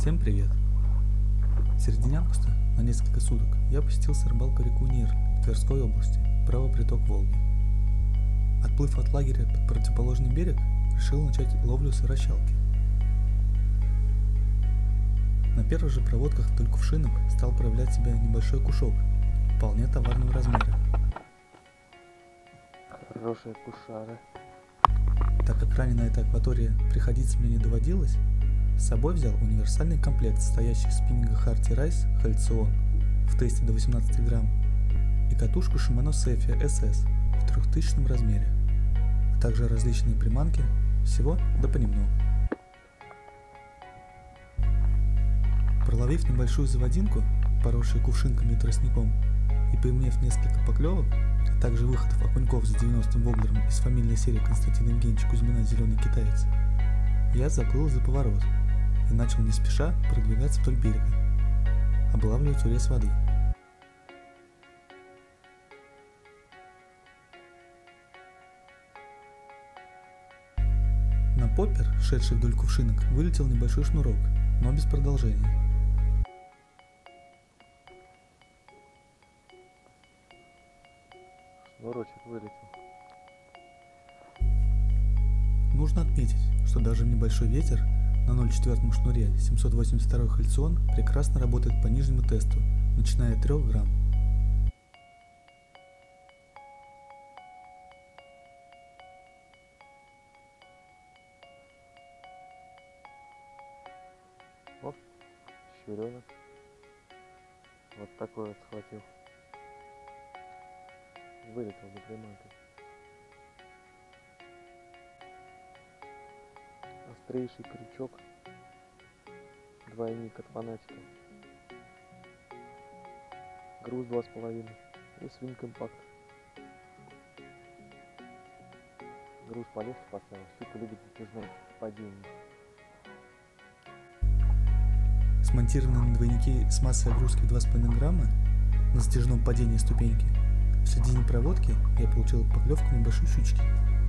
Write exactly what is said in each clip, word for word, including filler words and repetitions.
Всем привет! Середине августа на несколько суток я посетил рыбалку реку Нир в Тверской области, правый приток Волги. Отплыв от лагеря под противоположный берег, решил начать ловлю сырощалки. На первых же проводках вдоль кувшинок стал проявлять себя небольшой кушок, вполне товарного размера. Хорошая кушара. Так как ранее на этой акватории приходиться мне не доводилось, с собой взял универсальный комплект, состоящий из спиннинга Harty Rice Halcyon в тесте до восемнадцати грамм и катушку Shimano Sephia эс эс в трехтысячном размере, а также различные приманки, всего да понемногу. Проловив небольшую заводинку, поросшую кувшинками и тростником, и поимев несколько поклевок, а также выходов окуньков за девяностым воблером из фамильной серии Константина Евгеньевича Кузьмина «Зеленый китаец», я заплыл за поворот и начал не спеша продвигаться вдоль берега, облавливать урез воды. На поппер, шедший вдоль кувшинок, вылетел небольшой шнурок, но без продолжения. Шнурочек вылетел. Нужно отметить, что даже небольшой ветер на ноль целых четыре шнуре семьсот восемьдесят два Halcyon прекрасно работает по нижнему тесту, начиная от трёх грамм. Оп, щуренок. Вот такой вот схватил. Вылетел за приманкой. Острейший крючок, двойник от фанатика, груз два с половиной и свин компакт. Груз полегче поставил, щука любит затяжное падение. Смонтированный на двойнике с массой огрузки в два с половиной грамма на затяжном падении ступеньки, в середине проводки я получил поклевку небольшой щучки.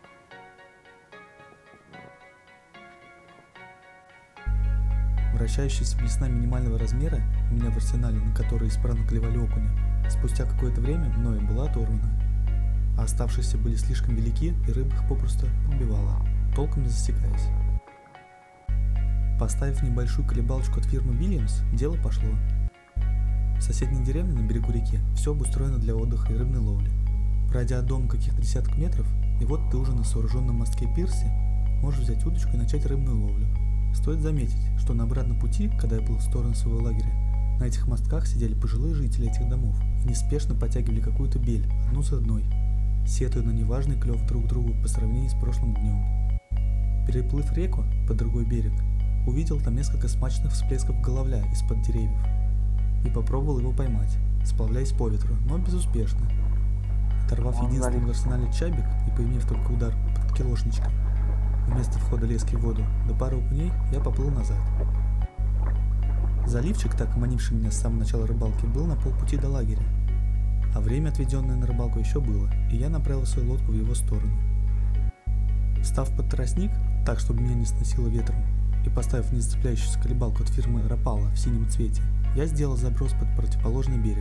Вращающаяся блесна минимального размера у меня в арсенале, на которой исправно клевали окуня, спустя какое-то время мною была оторвана, а оставшиеся были слишком велики, и рыба их попросту убивала, толком не засекаясь. Поставив небольшую колебалочку от фирмы Williams, дело пошло. В соседней деревне на берегу реки все обустроено для отдыха и рыбной ловли. Пройдя от дома каких-то десяток метров, и вот ты уже на сооруженном мостке пирсе можешь взять удочку и начать рыбную ловлю. Стоит заметить, что на обратном пути, когда я плыл в сторону своего лагеря, на этих мостках сидели пожилые жители этих домов и неспешно подтягивали какую-то бель, одну за одной, сетуя на неважный клев друг другу по сравнению с прошлым днем. Переплыв реку по другой берег, увидел там несколько смачных всплесков головля из-под деревьев и попробовал его поймать, сплавляясь по ветру, но безуспешно. Оторвав единственный в арсенале чабик и поимев только удар под килошничком, вместо входа лески в воду до пары окуней, я поплыл назад. Заливчик, так манивший меня с самого начала рыбалки, был на полпути до лагеря, а время, отведенное на рыбалку, еще было, и я направил свою лодку в его сторону. Встав под тростник, так чтобы меня не сносило ветром, и поставив незацепляющуюся колебалку от фирмы Рапала в синем цвете, я сделал заброс под противоположный берег.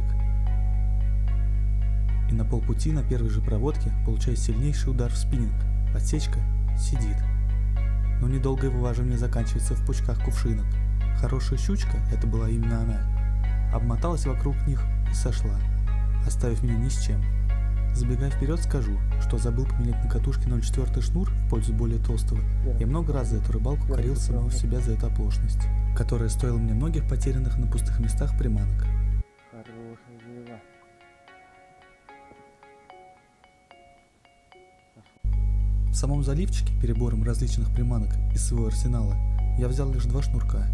И на полпути на первой же проводке получаю сильнейший удар в спиннинг. Подсечка сидит. Но недолгое вываживание заканчивается в пучках кувшинок. Хорошая щучка, это была именно она, обмоталась вокруг них и сошла, оставив меня ни с чем. Забегая вперед, скажу, что забыл поменять на катушке ноль целых четыре шнур в пользу более толстого. Я много раз за эту рыбалку корил самого себя за эту оплошность, которая стоила мне многих потерянных на пустых местах приманок. Хорошая дела. В самом заливчике перебором различных приманок из своего арсенала я взял лишь два шнурка.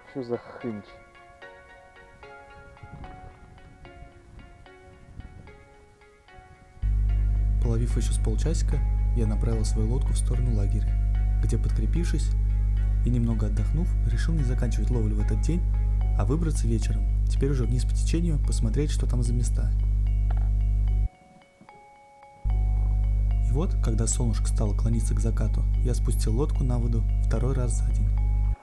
Что за хынч? Половив еще с полчасика, я направил свою лодку в сторону лагеря, где, подкрепившись и немного отдохнув, решил не заканчивать ловлю в этот день, а выбраться вечером, теперь уже вниз по течению, посмотреть, что там за места. И вот, когда солнышко стало клониться к закату, я спустил лодку на воду второй раз за день.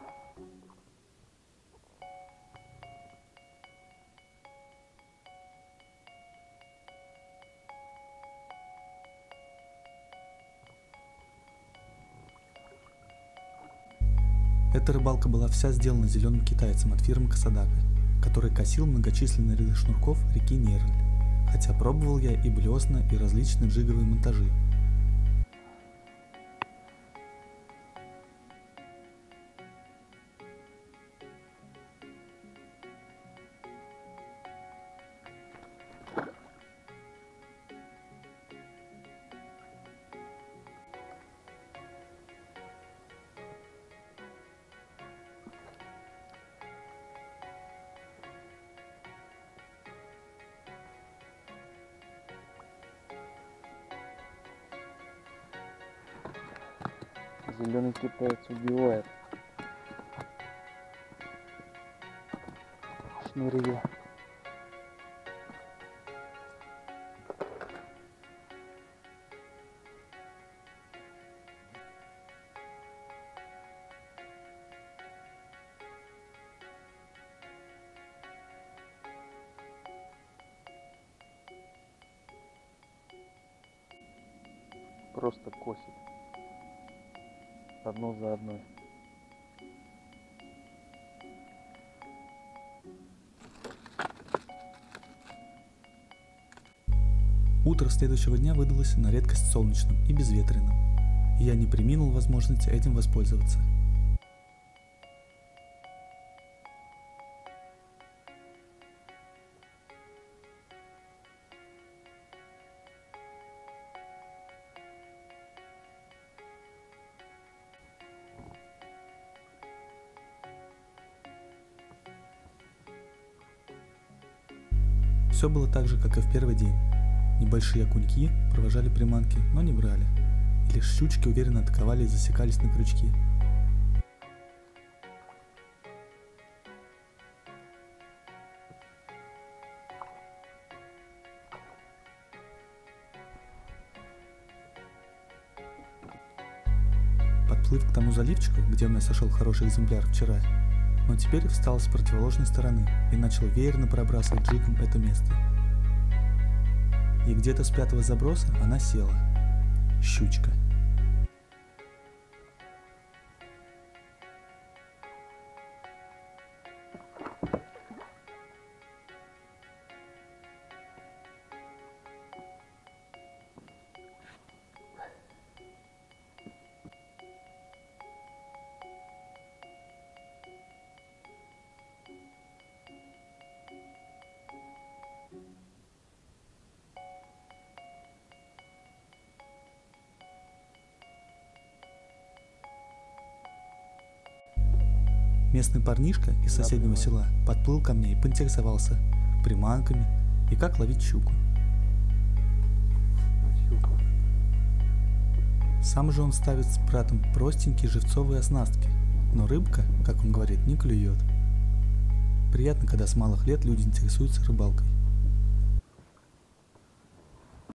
Эта рыбалка была вся сделана зеленым китайцем от фирмы Касадака, который косил многочисленные ряды шнурков реки Нерль, хотя пробовал я и блесна, и различные джиговые монтажи. Зеленый китаец убивает. Шнурье. Просто косит. Одно за одной. Утро следующего дня выдалось на редкость солнечным и безветренным, и я не преминул возможности этим воспользоваться. Все было так же, как и в первый день. Небольшие окуньки провожали приманки, но не брали. И лишь щучки уверенно атаковали и засекались на крючки. Подплыв к тому заливчику, где у меня сошел хороший экземпляр вчера, но теперь встал с противоположной стороны и начал веерно пробрасывать джигом это место. И где-то с пятого заброса она села. Щучка. Местный парнишка из соседнего села подплыл ко мне и поинтересовался приманками и как ловить щуку. Сам же он ставит с братом простенькие живцовые оснастки, но рыбка, как он говорит, не клюет. Приятно, когда с малых лет люди интересуются рыбалкой.